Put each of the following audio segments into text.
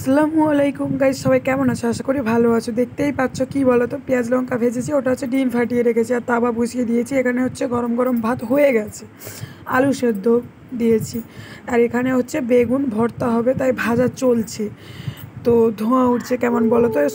আসসালামু আলাইকুম গাইস, সবাই কেমন আছো? আশা করি ভালো আছো। দেখতেই পাচ্ছ কি বলো তো, পেঁয়াজ লঙ্কা ভেজেছি, ওটা হচ্ছে ডিম ফাটিয়ে রেখেছি আর তাওয়া বসিয়ে দিয়েছি। এখানে হচ্ছে গরম গরম ভাত হয়ে গেছে, আলু সেদ্ধ দিয়েছি, আর এখানে হচ্ছে বেগুন ভর্তা হবে তাই ভাজা চলছে। তো ধোঁয়া উঠছে কেমন বলো তো।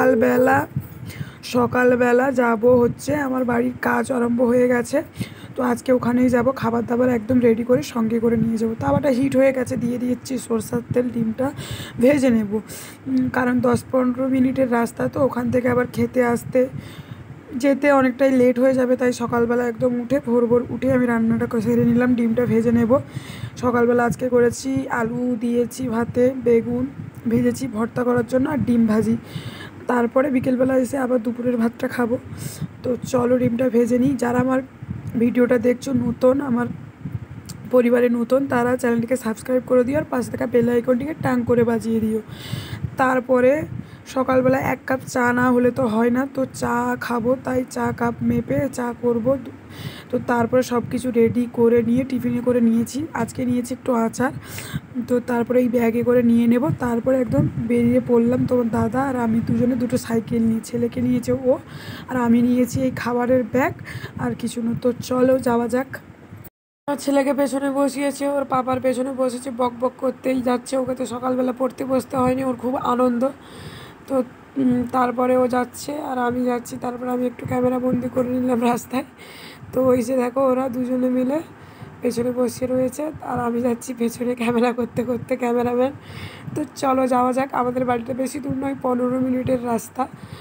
সকালবেলা যাব হচ্ছে, আমার বাড়ির কাজ আরম্ভ হয়ে গেছে, তো আজকে ওখানেই যাব। খাবার দাবার একদম রেডি করে সঙ্গে করে নিয়ে যাব। তাওয়াটা হিট হয়ে গেছে, দিয়ে দিচ্ছি সরষের তেল, ডিমটা ভেজে নেব। কারণ 10-15 মিনিটের রাস্তা, তো ওখান থেকে আবার খেতে আসতে যেতে অনেকটাই লেট হয়ে যাবে, তাই সকালবেলা একদম উঠে ভোর ভোর উঠে আমি রান্নাটা সেরে নিলাম, ডিমটা ভেজে নেব। সকালবেলা আজকে করেছি আলু দিয়েছি ভাতে, বেগুন ভেজেছি ভর্তা করার জন্য, আর ডিম ভাজি। তারপরে বিকেলবেলা এসে আবার দুপুরের ভাতটা খাবো। তো চলো ডিমটা ভেজে নিই। যারা আমার ভিডিওটা দেখছো নতুন, আমার পরিবারে নতুন, তারা চ্যানেলটিকে সাবস্ক্রাইব করে দিও আর পাশে থাকা বেল আইকনটিকে টাং করে বাজিয়ে দিও। তারপরে সকালবেলা 1 কাপ চা না হলে তো হয় না, তো চা খাবো, তাই চা কাপ মেপে চা করব। তো তারপরে সব কিছু রেডি করে নিয়ে টিফিনে করে নিয়েছি, আজকে নিয়েছি একটু আচার। তো তারপরে এই ব্যাগে করে নিয়ে নেব, তারপরে একদম বেরিয়ে পড়লাম। তোমার দাদা আর আমি দুজনে দুটো সাইকেল নিয়ে, ছেলেকে নিয়েছে ও, আর আমি নিয়েছি এই খাবারের ব্যাগ আর কিছু না। তো চলো যাওয়া যাক। আমার ছেলেকে পেছনে বসিয়েছে, ওর পাপার পেছনে বসেছে, বক বক করতেই যাচ্ছে। ওকে তো সকালবেলা পড়তে বসতে হয়নি, ওর খুব আনন্দ। তো তারপরে ও যাচ্ছে আর আমি যাচ্ছি। তারপরে আমি একটু ক্যামেরা বন্দি করে নিলাম রাস্তায়। তো ওই যে দেখো, ওরা দুজনে মিলে পেছনে বসে রয়েছে আর আমি যাচ্ছি পেছনে ক্যামেরা করতে করতে, ক্যামেরাম্যান। তো চলো যাওয়া যাক। আমাদের বাড়িটা বেশি দূর নয়, 15 মিনিটের রাস্তা।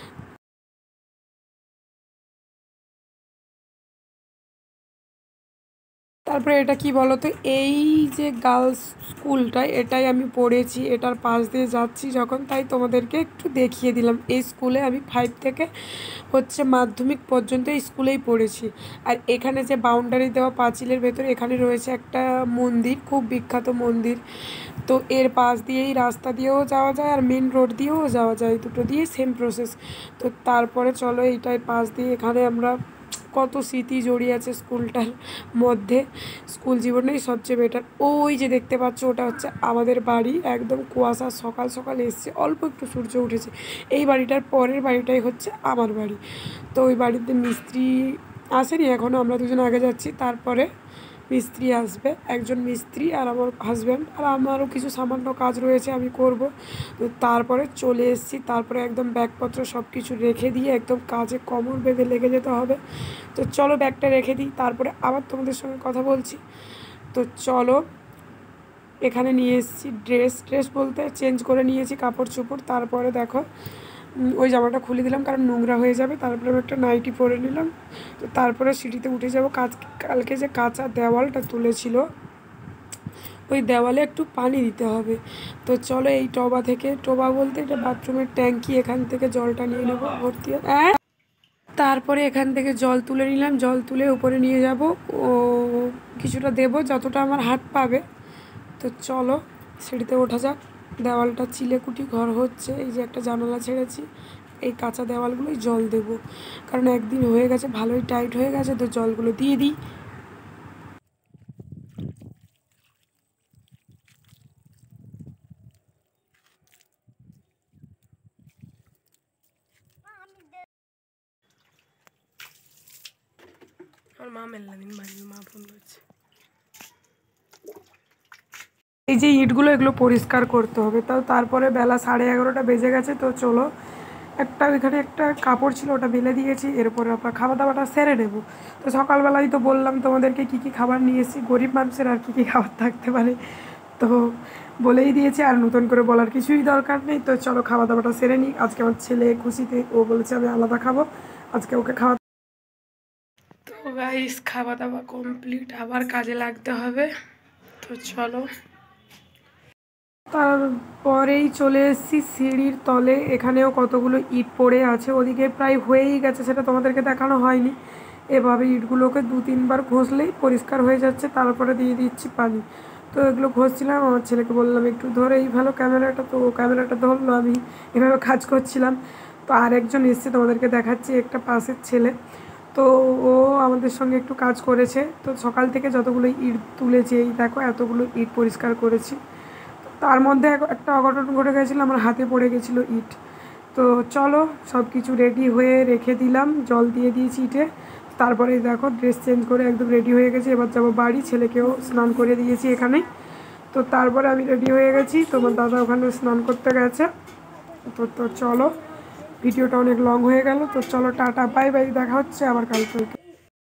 তারপরে এটা কি বলো তো, এই যে গার্লস স্কুলটা, এটাই আমি পড়েছি, এটার পাশ দিয়ে যাচ্ছি যখন, তাই তোমাদেরকে একটু দেখিয়ে দিলাম। এই স্কুলে আমি 5 থেকে হচ্ছে মাধ্যমিক পর্যন্ত এই স্কুলেই পড়েছি। আর এখানে যে বাউন্ডারি দেওয়া পাঁচিলের ভেতরে এখানে রয়েছে একটা মন্দির, খুব বিখ্যাত মন্দির। তো এর পাশ দিয়েই রাস্তা দিয়েও যাওয়া যায় আর মেন রোড দিয়েও যাওয়া যায়, দুটো দিয়ে সেম প্রসেস। তো তারপরে চলো এইটাই পাশ দিয়ে, এখানে আমরা কত স্মৃতি জড়িয়ে আছে স্কুলটার মধ্যে। স্কুল জীবনেই সবচেয়ে বেটার। ওই যে দেখতে পাচ্ছ, ওটা হচ্ছে আমাদের বাড়ি। একদম কুয়াশা, সকাল সকাল এসছে, অল্প একটু সূর্য উঠেছে। এই বাড়িটার পরের বাড়িটাই হচ্ছে আমার বাড়ি। তো ওই বাড়িতে মিস্ত্রি আসেনি এখনও, আমরা দুজন আগে যাচ্ছি, তারপরে মিস্ত্রি আসবে। একজন মিস্ত্রি আর আমার হাজব্যান্ড, আর আমারও কিছু সামান্য কাজ রয়েছে আমি করব। তো তারপরে চলে এসেছি। তারপরে একদম ব্যাগপত্র সব কিছু রেখে দিয়ে একদম কাজে কোমর বেঁধে লেগে যেতে হবে। তো চলো ব্যাগটা রেখে দিই, তারপরে আবার তোমাদের সঙ্গে কথা বলছি। তো চলো, এখানে নিয়ে এসেছি ড্রেস বলতে চেঞ্জ করে নিয়েছি কাপড় চোপড়। তারপরে দেখো, ওই জামাটা খুলে দিলাম কারণ নোংরা হয়ে যাবে। তারপরে আমি একটা নাইটি পরে নিলাম। তো তারপরে সিঁড়িতে উঠে যাব। কালকে যে কাঁচা দেওয়ালটা তুলেছিল, ওই দেওয়ালে একটু পানি দিতে হবে। তো চলো, এই টবা থেকে, টবা বলতে এটা বাথরুমের ট্যাঙ্কি, এখান থেকে জলটা নিয়ে নেবো ভর্তি। তারপরে এখান থেকে জল তুলে নিলাম, জল তুলে উপরে নিয়ে যাব। ও কিছুটা দেবো যতটা আমার হাত পাবে। তো চলো সিঁড়িতে ওঠা যাক। দেওয়ালটা চিলেকুটি ঘর হচ্ছে, এই যে একটা জানালা ছেড়েছি, এই কাঁচা দেওয়ালগুলোই জল দেব, কারণ একদিন হয়ে গেছে, ভালোই টাইট হয়ে গেছে। তো জলগুলো দিয়ে দিই। আমার মা মেললাম, মা ফোন করছে। এই যে ইটগুলো, এগুলো পরিষ্কার করতে হবে। তারপরে বেলা 11:30 বেজে গেছে। তো চলো, ওইখানে একটা কাপড় ছিল, ওটা মেলে দিয়েছি। এরপরে আমরা খাওয়া দাওয়াটা সেরে নেব। তো সকালবেলায় তো বললাম তোমাদেরকে কী কী খাবার নিয়ে এসেছি, গরিব মানুষের আর কী কী খাবার থাকতে পারে, তো বলেই দিয়েছি, আর নতুন করে বলার কিছুই দরকার নেই। তো চলো খাওয়া দাওয়াটা সেরে নিই। আজকে আমার ছেলে খুশিতে, ও বলেছে আমি আলাদা খাবো, আজকে ওকে খাওয়া। তো গাইস, খাওয়া দাওয়া কমপ্লিট, আবার কাজে লাগতে হবে। তো চলো, তারপরেই চলে এসেছি সিঁড়ির তলে। এখানেও কতগুলো ইট পড়ে আছে, ওদিকে প্রায় হয়েই গেছে, সেটা তোমাদেরকে দেখানো হয়নি। এভাবে ইটগুলোকে 2-3 বার ঘষলেই পরিষ্কার হয়ে যাচ্ছে। তারপরে দিয়ে দিচ্ছি পানি। তো এগুলো ঘষছিলাম, আমার ছেলেকে বললাম একটু ধরেই ভালো ক্যামেরাটা, তো ক্যামেরাটা ধরলো, আমি এভাবে কাজ করছিলাম। তো আরেকজন এসছে, তোমাদেরকে দেখাচ্ছি, একটা পাশের ছেলে। তো ও আমাদের সঙ্গে একটু কাজ করেছে। তো সকাল থেকে যতগুলো ইট তুলেছে, এই দেখো এতগুলো ইট পরিষ্কার করেছি। তার মধ্যে একটা অঘটন ঘটে গেছিলো, আমার হাতে পড়ে গেছিলো ইট। তো চলো সব কিছু রেডি হয়ে রেখে দিলাম, জল দিয়ে দিয়েছি ইটে। তারপরে দেখো ড্রেস চেঞ্জ করে একদম রেডি হয়ে গেছি, এবার যাবো বাড়ি। ছেলেকেও স্নান করে দিয়েছি এখানে। তো তারপরে আমি রেডি হয়ে গেছি, তোমার দাদা ওখানে স্নান করতে গেছে। তো চলো, ভিডিওটা অনেক লং হয়ে গেল। তো চলো টাটা বাই বাই, দেখা হচ্ছে আবার কালকে।